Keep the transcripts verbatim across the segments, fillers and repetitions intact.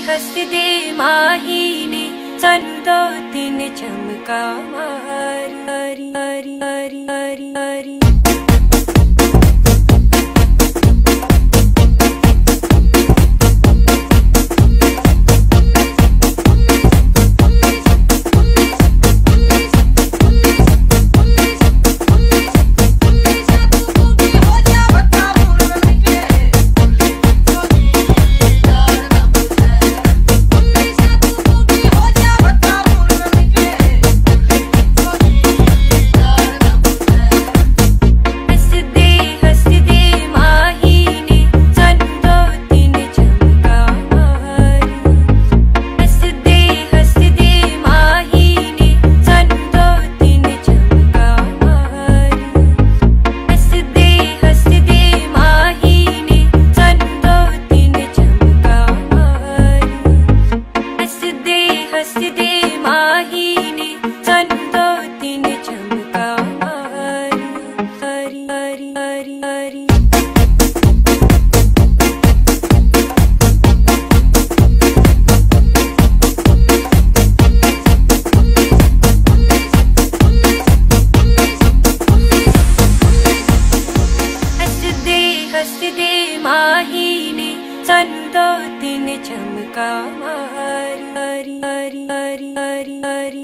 हसदे माही ने सानू दो तीन चमका मारी मारी मारी मारी मारी। हसदे माही ने सानू दो तीन चमका मारी मारी मारी मारी मारी।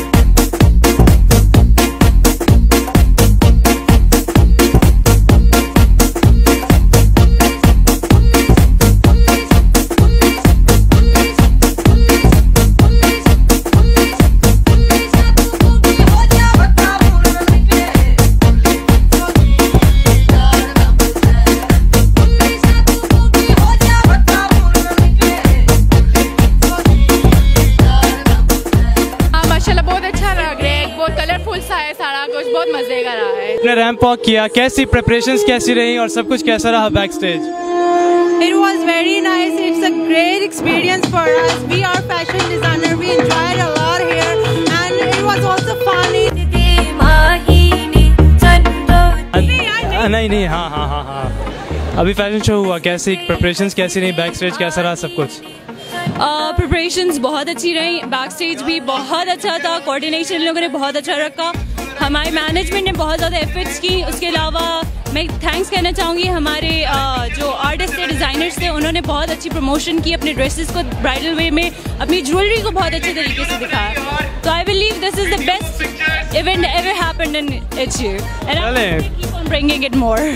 सारा कुछ बहुत मजे का रहा है। आपने रैंप वॉक किया, कैसी प्रिपरेशंस कैसी रही और सब कुछ कैसा रहा back stage? It was very nice. It's a great experience for us. We are fashion designer. We enjoyed a lot here, and it was also funny. नहीं नहीं हाँ हाँ हाँ हाँ अभी फैशन शो हुआ, कैसी प्रिपरेशंस कैसी रही, बैक स्टेज कैसा रहा सब कुछ? प्रिपरेशंस uh, बहुत अच्छी रही, बैक स्टेज भी बहुत अच्छा था, कोऑर्डिनेशन लोगों ने बहुत अच्छा रखा, हमारे मैनेजमेंट ने बहुत ज़्यादा एफर्ट्स की। उसके अलावा मैं थैंक्स कहना चाहूँगी हमारे uh, जो आर्टिस्ट थे, डिज़ाइनर्स थे, उन्होंने बहुत अच्छी प्रमोशन की, अपने ड्रेसेस को ब्राइडल वे में, अपनी ज्वेलरी को बहुत अच्छे तरीके से दिखाया। तो I believe this is the best event ever happened in its year and I will keep on bringing it more.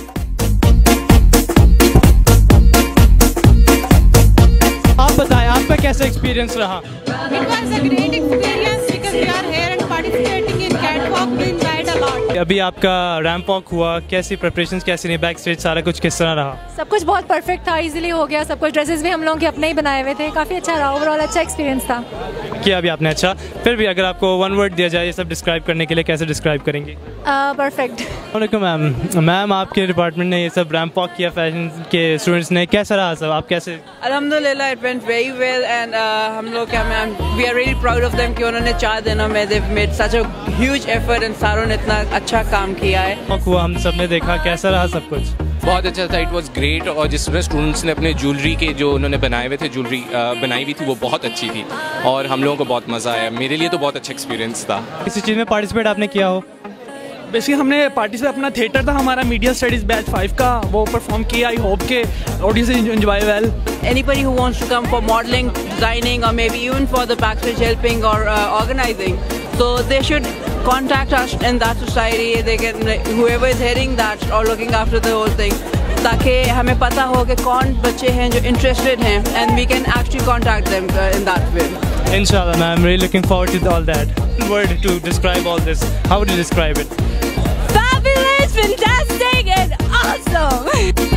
आप बताएं आपका कैसा एक्सपीरियंस रहा? It was a great experience because we are here and participating in catwalk. We enjoyed a lot. अभी आपका ramp walk हुआ, कैसी preparations कैसी रही, बैक स्टेज सारा कुछ किस तरह रहा? सब कुछ बहुत परफेक्ट था, इजीली हो गया सब कुछ। ड्रेसेस भी हम लोगों के अपने ही बनाए हुए थे, काफ़ी अच्छा रहा, ओवरऑल अच्छा एक्सपीरियंस था। किया भी आपने अच्छा। फिर भी अगर आपको वन वर्ड दिया जाए ये सब डिस्क्राइब करने के लिए, कैसे डिस्क्राइब करेंगे? परफेक्ट। वालेकुम मैम। मैम आपके डिपार्टमेंट ने ये सब रैंप वॉक किया फैशन के स्टूडेंट्स ने, कैसा रहा सब? आप कैसे? अल्हम्दुलिल्लाह it went very well and हम लोग क्या ma'am we are really proud of them कि उन्होंने चार दिनों में they made such a huge effort and सारों ने इतना अच्छा काम किया है। हुआ हम सब ने देखा, कैसा रहा सब कुछ? बहुत अच्छा था, इट वाज ग्रेट। और जिसमें स्टूडेंट्स ने अपने ज्वेलरी के जो उन्होंने बनाए हुए थे, ज्वेलरी बनाई हुई थी वो बहुत अच्छी थी और हम लोगों को बहुत मज़ा आया। मेरे लिए तो बहुत अच्छा एक्सपीरियंस था। किसी चीज़ में पार्टिसिपेट आपने किया हो? बेसिकली हमने पार्टिसिपेट अपना थिएटर था हमारा मीडिया स्टडीज बैच फाइव का, वो परफॉर्म किया। आई होप के audience enjoy well. Anybody who wants to come for modeling, designing or maybe even for the backstage helping or uh, organizing, so they should contact us in that society. They can, whoever is heading that or looking after the whole thing, ताकि हमें पता हो कि कौन बच्चे हैं जो interested हैं and we can actually contact them uh, in that way. Inshallah, ma'am. I'm really looking forward to all that. One word to describe all this. How would you describe it? Fabulous, fantastic and awesome.